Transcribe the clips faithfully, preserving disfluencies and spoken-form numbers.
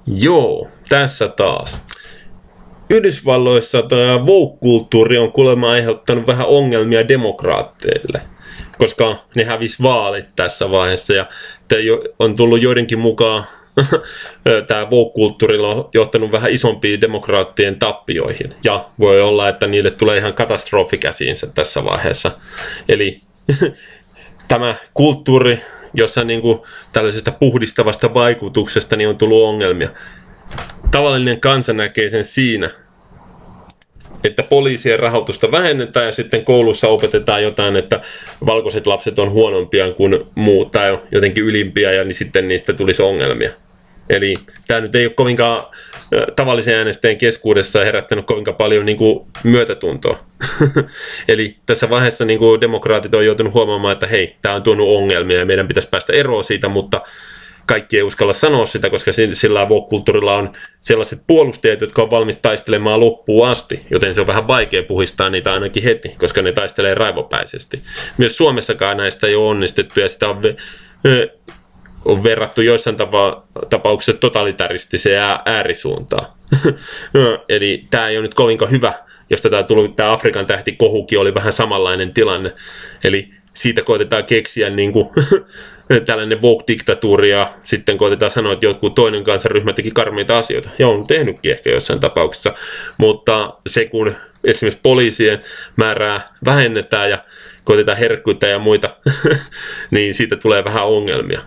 Joo, tässä taas. Yhdysvalloissa tämä woke-kulttuuri on kuulemma aiheuttanut vähän ongelmia demokraatteille, koska ne hävisi vaalit tässä vaiheessa ja on tullut joidenkin mukaan tämä woke-kulttuuri on johtanut vähän isompiin demokraattien tappioihin ja voi olla, että niille tulee ihan katastrofi käsiinsä tässä vaiheessa. Eli tämä kulttuuri, jossa niin kuin tällaisesta puhdistavasta vaikutuksesta niin on tullut ongelmia. Tavallinen kansa näkee sen siinä, että poliisien rahoitusta vähennetään ja sitten koulussa opetetaan jotain, että valkoiset lapset on huonompia kuin muut tai jotenkin ylimpiä ja niin sitten niistä tulisi ongelmia. Eli tämä nyt ei ole kovinkaan tavallisen äänestäjän keskuudessa herättänyt kovinkaan paljon niin kuin myötätuntoa. Eli tässä vaiheessa niin kuin demokraatit on joutunut huomaamaan, että hei, tämä on tuonut ongelmia ja meidän pitäisi päästä eroon siitä, mutta kaikki ei uskalla sanoa sitä, koska sillä woke-kulttuurilla on sellaiset puolustajat, jotka on valmis taistelemaan loppuun asti, joten se on vähän vaikea puhistaa niitä ainakin heti, koska ne taistelee raivopäisesti. Myös Suomessakaan näistä ei ole onnistettu ja sitä on, on verrattu joissain tapa- tapauksissa totalitaristiseen äärisuuntaan. Eli tämä ei ole nyt kovinkaan hyvä, josta tämä, tuli, tämä Afrikan tähti kohukin oli vähän samanlainen tilanne. Eli siitä koitetaan keksiä niin kuin tällainen woke-diktatuuri ja sitten koitetaan sanoa, että jotkut toinen kansanryhmä teki karmeita asioita. Ja on tehnytkin ehkä jossain tapauksessa, mutta se kun esimerkiksi poliisien määrää vähennetään ja koitetaan herkkyyttä ja muita, niin siitä tulee vähän ongelmia.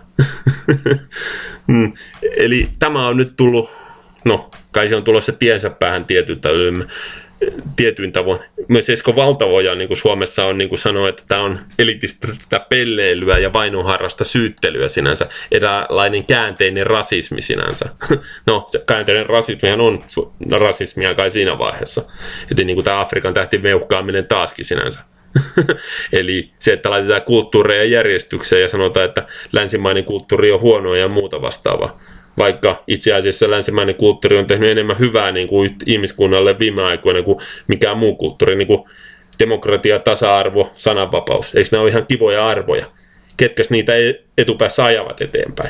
Eli tämä on nyt tullut, no kai se on tulossa tiensä päähän tietyltä tietyin tavoin. Myös Esko Valtavoja niin kuin Suomessa on niin kuin sanoo, että tämä on elitistä pelleilyä ja vainoharrasta syyttelyä sinänsä. Eräänlainen käänteinen rasismi sinänsä. No, se käänteinen rasismihan on rasismia kai siinä vaiheessa. Eli niin kuin tämä Afrikan tähti meuhkaaminen taaskin sinänsä. Eli se, että laitetaan kulttuureja järjestykseen ja sanotaan, että länsimainen kulttuuri on huonoa ja muuta vastaavaa. Vaikka itse asiassa länsimainen kulttuuri on tehnyt enemmän hyvää niin kuin ihmiskunnalle viime aikoina kuin mikään muu kulttuuri, niin kuin demokratia, tasa-arvo, sananvapaus. Eikö nämä ole ihan kivoja arvoja? Ketkäs niitä etupäässä ajavat eteenpäin?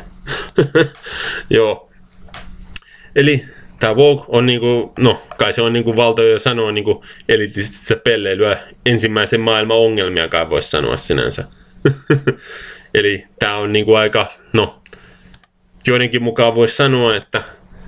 Joo. Eli tämä woke on, niin kuin, no kai se on niin kuin Valtio jo sanoo, niin kuin elitististä pelleilyä ensimmäisen maailman ongelmia kai voisi sanoa sinänsä. Eli tämä on niin kuin aika, no joidenkin mukaan voisi sanoa, että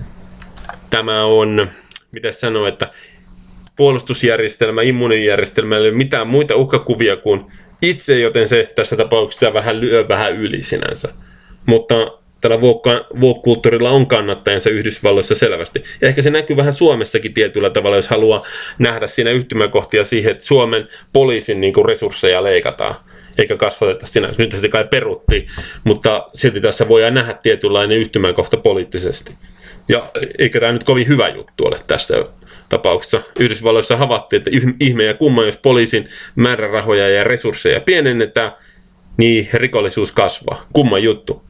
tämä on, mitä sanoa, että puolustusjärjestelmä, immuunijärjestelmä ei ole mitään muita uhkakuvia kuin itse, joten se tässä tapauksessa vähän lyö vähän yli sinänsä. Mutta tällä woke-kulttuurilla on kannattajansa Yhdysvalloissa selvästi. Ja ehkä se näkyy vähän Suomessakin tietyllä tavalla, jos haluaa nähdä siinä yhtymäkohtia siihen, että Suomen poliisin niin kuin resursseja leikataan. Eikä kasvateta sinänsä. Nyt se kai peruttiin, mutta silti tässä voidaan nähdä tietynlainen yhtymäkohta poliittisesti. Ja eikä tämä nyt kovin hyvä juttu ole tässä tapauksessa. Yhdysvalloissa havaittiin, että ihme ja kumma, jos poliisin määrärahoja ja resursseja pienennetään, niin rikollisuus kasvaa. Kumma juttu.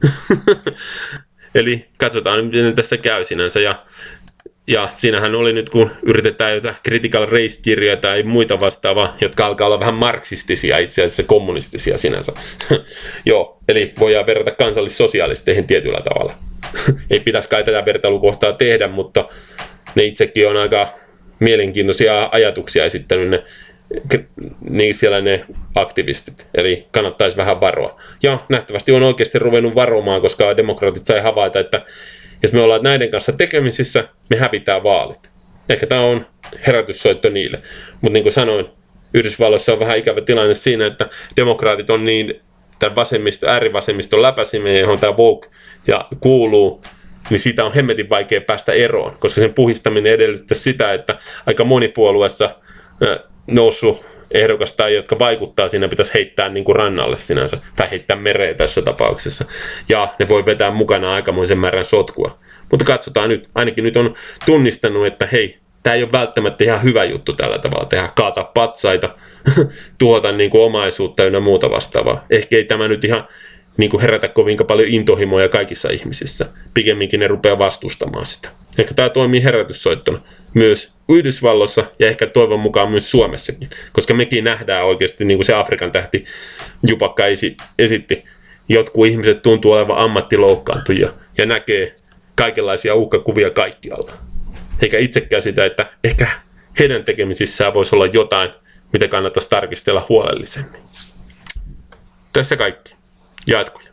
Eli katsotaan, miten tässä käy sinänsä. Ja, ja siinähän oli nyt, kun yritetään jotain critical race-kirjoja tai muita vastaavaa, jotka alkaa olla vähän marksistisia, itse asiassa kommunistisia sinänsä. Joo, eli voidaan verrata kansallissosialisteihin tietyllä tavalla. Ei pitäisi kai tätä vertailukohtaa tehdä, mutta ne itsekin on aika mielenkiintoisia ajatuksia esittänyt ne, niin siellä ne aktivistit. Eli kannattaisi vähän varoa. Ja nähtävästi on oikeasti ruvennut varomaan, koska demokraatit sai havaita, että jos me ollaan näiden kanssa tekemisissä, me hävitään vaalit. Ehkä tämä on herätyssoitto niille. Mutta niin kuin sanoin, Yhdysvalloissa on vähän ikävä tilanne siinä, että demokraatit on niin tämän vasemmisto, äärivasemmiston läpäisimeen, johon tämä woke ja kuuluu, niin siitä on hemmetin vaikea päästä eroon, koska sen puhistaminen edellyttää sitä, että aika monipuolueessa noussut ehdokas tai jotka vaikuttaa siinä pitäisi heittää niin kuin rannalle sinänsä, tai heittää mereen tässä tapauksessa. Ja ne voi vetää mukana aikamoisen määrän sotkua. Mutta katsotaan nyt, ainakin nyt on tunnistanut, että hei, tämä ei ole välttämättä ihan hyvä juttu tällä tavalla tehdä, kaataa patsaita, tuhota niin kuin omaisuutta ynnä muuta vastaavaa. Ehkä ei tämä nyt ihan niin kuin herätä kovinkaan paljon intohimoja kaikissa ihmisissä. Pikemminkin ne rupeaa vastustamaan sitä. Ehkä tämä toimii herätyssoittona myös Yhdysvalloissa ja ehkä toivon mukaan myös Suomessakin, koska mekin nähdään oikeasti, niin kuin se Afrikan tähti Jupakka esi- esitti, jotkut ihmiset tuntuu olevan ammattiloukkaantujia ja näkee kaikenlaisia uhkakuvia kaikkialla. Eikä itsekään sitä, että ehkä heidän tekemisissään voisi olla jotain, mitä kannattaisi tarkistella huolellisemmin. Tässä kaikki. Jatkuja.